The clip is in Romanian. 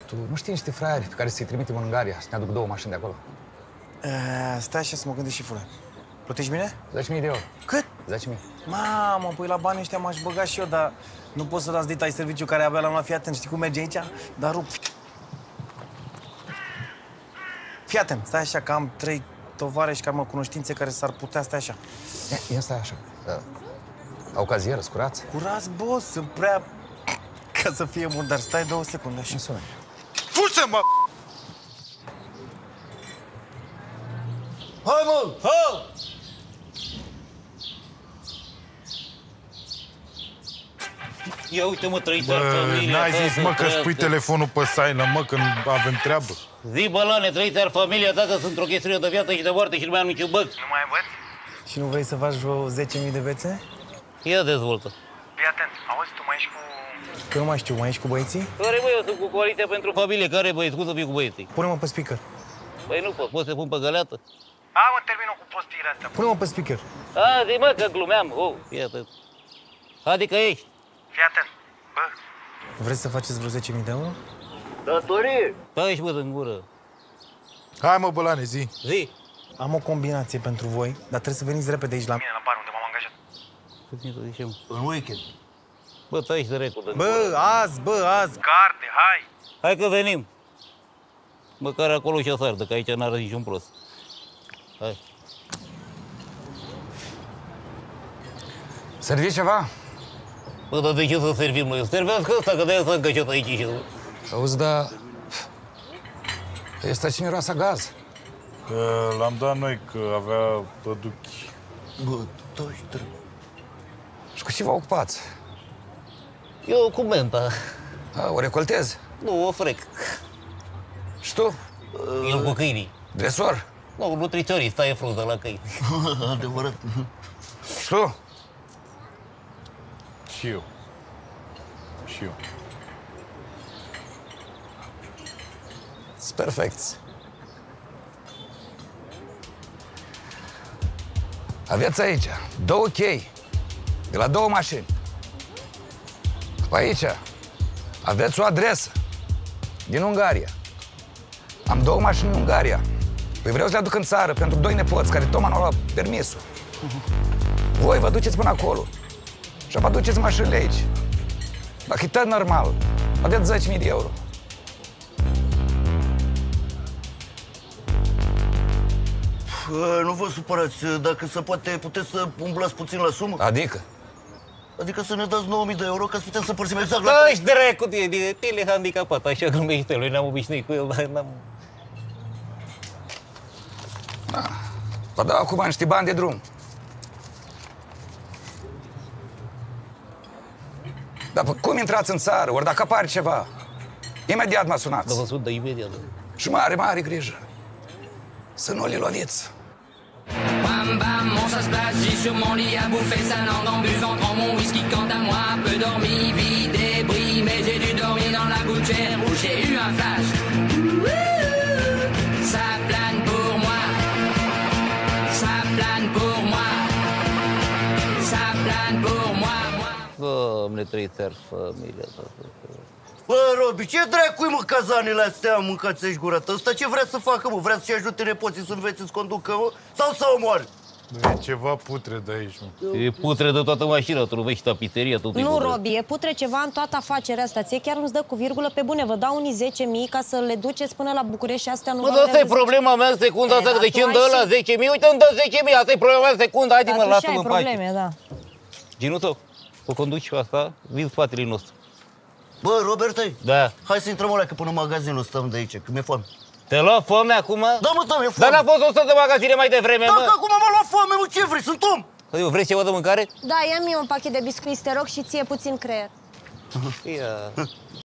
Tu nu știi niște fraieri pe care să-i trimitem în Ungaria, să ne aduc 2 mașini de acolo? Stai așa să mă gândesc și fără. Plătești bine? 10.000 de euro. Cât? 10.000. Mamă, păi la banii ăștia m-aș băga și eu, dar nu pot să dați detalii serviciu care abia l-am luat. Fii atent, știi cum merge aici? Dar rup. Fii atent, stai așa, că am 3 tovarăși care am cunoștințe care s-ar putea, stai așa. Ia stai așa. Au cazieră, scurați? Curați, boss, sunt prea... ca să fie murdar. Stai 2 secunde așa. Nu sună. Fugi-mă! Hai, mă! Hai! Ia uite-mă, Trăițar, familia. N-ai zis, mă, că spui telefonul pe silent, mă, când avem treabă. Zi, bălane, Trăițar, familia ta, că sunt într-o chestiune de viață și de moarte și nu mai am niciun băț. Nu mai ai băți? Și nu vrei să faci vreo 10.000 de bețe? Ia dezvoltă. Fii atent, auzi, tu mai ești cu... Că nu mai știu, mai ești cu băieții? Care, băi, eu sunt cu coaliția pentru familie. Care, băieți? Cum să fiu cu băieții? Pune-mă pe speaker. Băi, nu pot. Poți să pun pe găleată? A, mă, termină cu postirea asta. Pune-mă pe speaker. A, zi, mă, că glumeam. Oh, iată. Adică ești. Fii atent. Bă, Vreți să faceți vreo 10.000 de euro? Datorie. Taci, bă, în gură. Hai, mă, Bălane, zi. Zi. Am o combinație pentru voi, dar trebuie să veniți repede aici la mine. mine la bar unde m-am angajat. Cât mi-e să zicem? În weekend. Bă, taci de record. Bă, azi! Carte, hai! Hai că venim. Măcar acolo și o sardă, că aici n-are niciun prost. Hai. Serviți ceva? Bă, dar de ce să servim noi? Servească ăsta, că de-aia s-a încășat aici și... Auzi, dar... Ăsta ce miroase a gaz? Că l-am dat noi, că avea păduchi. Bă, toți trei. Și cu ce vă ocupați? Eu cu menta. O recoltezi? Nu, o frec. Și tu? Eu cu câinii. Dresor? Nu, nutriționist, stai frunză la câini. Adevărat. Și tu? Și eu. Și eu. Sunt perfecți. Aveți aici 2 chei de la 2 mașini. Aici aveți o adresă din Ungaria. Am 2 mașini în Ungaria. Păi vreau să le aduc în țară pentru 2 nepoți care tocmai nu au luat permisul. Voi vă duceți până acolo și vă aduceți mașinile aici. Dacă e tot normal, aveți 10.000 de euro. Nu vă supărați, dacă se poate, puteți să umblați puțin la sumă? Adică? Adică să ne dați 9.000 de euro ca să putem să împărțim exact la... Taci dracu, tine handicapat, așa glumește lui, n-am obișnuit cu el, dar n-am... Vă dau acum niște bani de drum. Dar cum intrați în țară, ori dacă apare ceva, imediat mă sunați. Dar vă sun de imediat. Și mare grijă să nu le loviți. Bam bam, mon ça se passe, j'ai sur mon lit à bouffer sa langue en buvant prends mon whisky quant à moi, peu dormi, vie débris, mais j'ai dû dormir dans la gouttière où j'ai eu un flash. Ça plane pour moi, ça plane pour moi, ça plane pour moi, moi. Doamne, Trăițar, familia ta. Bă, Robi, ce dracu-i, mă, cazanele astea, mâncați-și gura ta? Ăsta ce vrea să facă, mă? Vrea să-și ajute nepoții să învețe să conducă, mă? Sau să omoare? E ceva putre de aici, mă. E putre de toată mașina, tu nu vezi și tapiseria, tot. Nu, Robi, e putre ceva în toată afacerea asta. Ție chiar nu-ți dă cu virgulă pe bune. Vă dau unii 10.000 ca să le duceți până la București și astea nu Mă, dar asta e problema mea în secunda asta, că de ce îmi dă ăla 10.000? Uite, îmi dă 10.000, asta e problema mea în secunda, haide-mă, lasă-mă în pace. probleme, da. Ginuțo, o conduci asta, vin în spatele nostru. Bă, Robert, Da. hai să intrăm alea, că până în magazinul stăm de aici, că mi-e foame. Te lua foame acum? Da, mă, mi-e Dar foame. n-a fost 100 de magazine mai devreme, Da, mă? că acum m-a luat foame, mă, ce vrei? Sunt om! Eu, vrei ceva de mâncare? Da, ia-mi un pachet de biscuiți, te rog, și ție puțin creier. Ia.